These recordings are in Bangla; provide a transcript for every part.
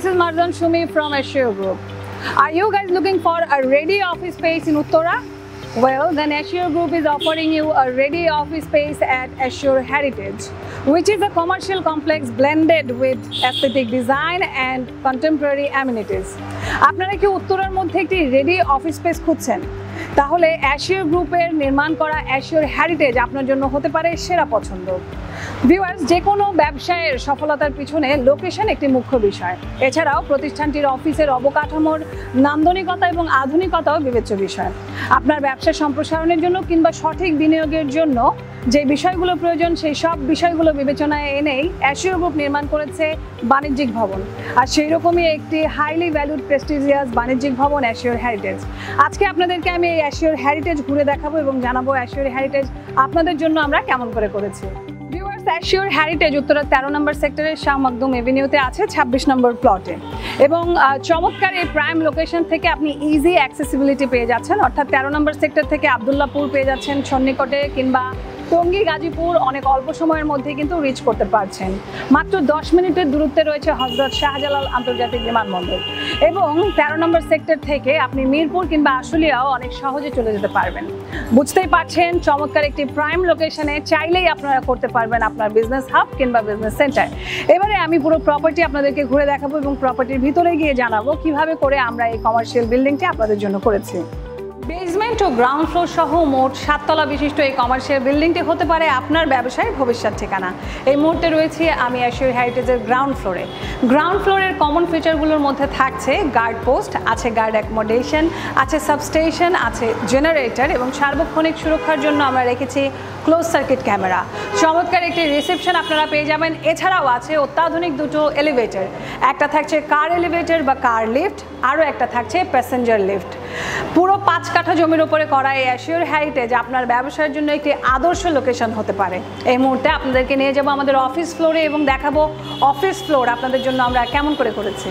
this is Marzan Shumi from 𝐻𝐬𝐥𝐥𝐲 Group. Are you guys looking for a ready office space in Uttara? Well, then 𝐻𝐬𝐥𝐥𝐲 Group is offering you a ready office space at 𝐻𝐬𝐥𝐿 Heritage, which is a commercial complex blended with aesthetic design and contemporary amenities. আপনারা কি উত্তরার মধ্যে একটি রেডি অফিস স্পেস খুঁজছেন? তাহলে 𝐻𝐬𝐥𝐿 গ্রুপের নির্মাণ করা 𝐻𝐬𝐥𝐿 হেরিটেজ আপনার জন্য হতে পারে সেরা পছন্দ। ভিউয়ার্স, যে কোনো ব্যবসায়ের সফলতার পিছনে লোকেশন একটি মুখ্য বিষয়। এছাড়াও প্রতিষ্ঠানটির অফিসের অবকাঠামোর নান্দনিকতা এবং আধুনিকতাও বিবেচ্য বিষয়। আপনার ব্যবসা সম্প্রসারণের জন্য কিংবা সঠিক বিনিয়োগের জন্য যে বিষয়গুলো প্রয়োজন সেই সব বিষয়গুলো বিবেচনায় এনেই 𝐻𝐬𝐥𝐿 গ্রুপ নির্মাণ করেছে বাণিজ্যিক ভবন। আর সেই রকমই একটি হাইলি ভ্যালুড প্রেস্টিজিয়াস বাণিজ্যিক ভবন 𝐻𝐬𝐥𝐿 হেরিটেজ। আজকে আপনাদেরকে আমি এই 𝐻𝐬𝐥𝐿 হেরিটেজ ঘুরে দেখাবো এবং জানাবো 𝐻𝐬𝐥𝐿 হেরিটেজ আপনাদের জন্য আমরা কেমন করে করেছি। ভিউয়ার্স, 𝐻𝐬𝐥𝐿 হেরিটেজ উত্তরার 13 নম্বর সেক্টরের শাহ মখদুম এভিনিউতে আছে 26 নম্বর প্লটে এবং চমৎকার এই প্রাইম লোকেশন থেকে আপনি ইজি অ্যাক্সেসিবিলিটি পেয়ে যাচ্ছেন। অর্থাৎ 13 নম্বর সেক্টর থেকে আবদুল্লাপুর পেয়ে যাচ্ছেন সন্নিকটে, কিংবা টঙ্গী গাজীপুর অনেক অল্প সময়ের মধ্যে কিন্তু রিচ করতে পারছেন। মাত্র 10 মিনিটের দূরত্বে রয়েছে হযরত শাহজালাল আন্তর্জাতিক বিমানবন্দর এবং 13 নম্বর সেক্টর থেকে আপনি মিরপুর কিংবা আশুলিয়াও অনেক সহজে চলে যেতে পারবেন। বুঝতেই পারছেন, চমৎকার একটি প্রাইম লোকেশনে চাইলেই আপনারা করতে পারবেন আপনার বিজনেস হাব কিংবা বিজনেস সেন্টার। এবারে আমি পুরো প্রপার্টি আপনাদেরকে ঘুরে দেখাবো এবং প্রপার্টির ভিতরে গিয়ে জানাবো কিভাবে করে আমরা এই কমার্শিয়াল বিল্ডিংটি আপনাদের জন্য করেছি। বেসমেন্ট ও গ্রাউন্ড ফ্লোর সহ মোট 7 তলা বিশিষ্ট এই কমার্শিয়াল বিল্ডিংটি হতে পারে আপনার ব্যবসায়ের ভবিষ্যৎ ঠিকানা। এই মুহূর্তে রয়েছি আমি 𝐻𝐬𝐥𝐿 হেরিটেজের গ্রাউন্ড ফ্লোরে। গ্রাউন্ড ফ্লোরের কমন ফিচারগুলোর মধ্যে থাকছে গার্ড পোস্ট, আছে গার্ড অ্যাকোমোডেশন, আছে সাবস্টেশন, আছে জেনারেটর এবং সার্বক্ষণিক সুরক্ষার জন্য আমরা রেখেছি ক্লোজ সার্কিট ক্যামেরা। চমৎকার একটি রিসেপশন আপনারা পেয়ে যাবেন। এছাড়াও আছে অত্যাধুনিক দুটো এলিভেটর, একটা থাকছে কার এলিভেটর বা কার লিফট, আরও একটা থাকছে প্যাসেঞ্জার লিফট। পুরো 5 কাঠা জমির উপরে করা এই 𝐻𝐬𝐥𝐿 হেরিটেজ আপনার ব্যবসার জন্য একটি আদর্শ লোকেশন হতে পারে। এই মুহূর্তে আপনাদেরকে নিয়ে যাব আমাদের অফিস ফ্লোরে এবং দেখাবো অফিস ফ্লোর আপনাদের জন্য আমরা কেমন করে করেছি।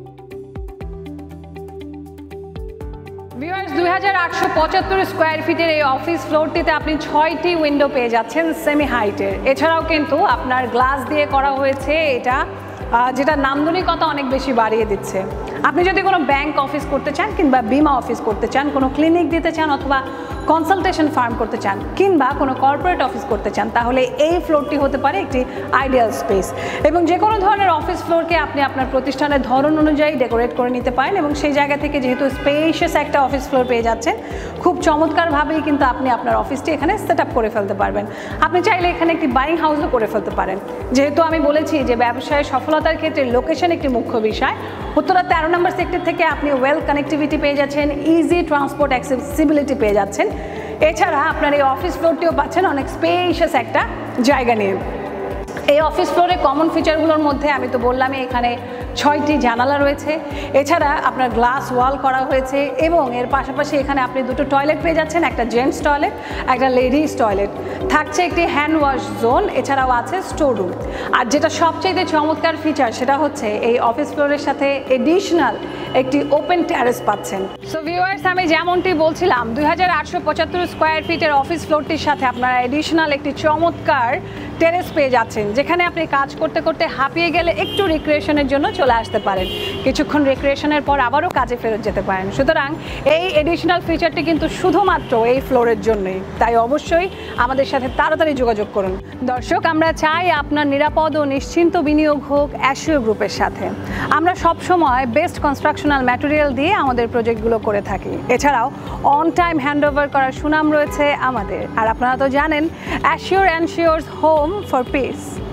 ভিউয়ার্স, 2875 স্কোয়ার ফিটের এই অফিস ফ্লোরটিতে আপনি 6টি উইন্ডো পেয়ে যাচ্ছেন সেমি হাইটের। এছাড়াও কিন্তু আপনার গ্লাস দিয়ে করা হয়েছে এটা, যেটা নান্দনিকতা অনেক বেশি বাড়িয়ে দিচ্ছে। আপনি যদি কোনো ব্যাংক অফিস করতে চান কিংবা বিমা অফিস করতে চান, কোনো ক্লিনিক দিতে চান অথবা কনসালটেশন ফার্ম করতে চান কিংবা কোনো কর্পোরেট অফিস করতে চান, তাহলে এই ফ্লোরটি হতে পারে একটি আইডিয়াল স্পেস। এবং যে কোনো ধরনের অফিস ফ্লোরকে আপনি আপনার প্রতিষ্ঠানের ধরন অনুযায়ী ডেকোরেট করে নিতে পারেন এবং সেই জায়গা থেকে যেহেতু স্পেশিয়াস একটা অফিস ফ্লোর পেয়ে যাচ্ছেন, খুব চমৎকারভাবেই কিন্তু আপনি আপনার অফিসটি এখানে সেট আপ করে ফেলতে পারবেন। আপনি চাইলে এখানে একটি বাইং হাউসও করে ফেলতে পারেন। যেহেতু আমি বলেছি যে ব্যবসায় সফলতার ক্ষেত্রে লোকেশন একটি মুখ্য বিষয়, উত্তরা 13 নম্বর সেক্টর থেকে আপনি ওয়েল কানেক্টিভিটি পেয়ে যাচ্ছেন, ইজি ট্রান্সপোর্ট অ্যাক্সেসিবিলিটি পেয়ে যাচ্ছেন। এছাড়া আপনার এই অফিস ফ্লোরটিও পাচ্ছেন অনেক স্পেশিয়াস একটা জায়গা নিয়ে। এই অফিস ফ্লোরে কমন ফিচারগুলোর মধ্যে আমি তো বললামই এখানে 6টি জানালা রয়েছে। এছাড়া আপনার গ্লাস ওয়াল করা হয়েছে এবং এর পাশাপাশি এখানে আপনি দুটো টয়লেট পেয়ে যাচ্ছেন, একটা জেন্টস টয়লেট, একটা লেডিস টয়লেট। থাকছে একটি হ্যান্ড ওয়াশ জোন, এছাড়াও আছে স্টোর রুম। আর যেটা সবচেয়ে চমৎকার ফিচার সেটা হচ্ছে এই অফিস ফ্লোরের সাথে এডিশনাল একটি ওপেন টেরেস পাচ্ছেন। সো ভিউয়ার্স, আমি যেমনটি বলছিলাম 2875 স্কোয়ার ফিটের অফিস ফ্লোরটির সাথে আপনারা এডিশনাল একটি চমৎকার টেরেস পেয়ে যাচ্ছেন, যেখানে আপনি কাজ করতে করতে হাঁপিয়ে গেলে একটু রিক্রিয়েশনের জন্য চলে আসতে পারেন। কিছুক্ষণ রিক্রিয়েশনের পর আবারও কাজে ফেরত যেতে পারেন। সুতরাং এই এডিশনাল ফিচারটি কিন্তু শুধুমাত্র এই ফ্লোরের জন্যই, তাই অবশ্যই আমাদের সাথে তাড়াতাড়ি যোগাযোগ করুন। দর্শক, আমরা চাই আপনার নিরাপদ ও নিশ্চিন্ত বিনিয়োগ হোক 𝐻𝐬𝐥𝐿 গ্রুপের সাথে। আমরা সবসময় বেস্ট কনস্ট্রাকশনাল ম্যাটেরিয়াল দিয়ে আমাদের প্রজেক্টগুলো করে থাকি। এছাড়াও অন টাইম হ্যান্ডওভার করার সুনাম রয়েছে আমাদের। আর আপনারা তো জানেন 𝐻𝐬𝐥𝐿 এনশিওরস হোম ফর পিস।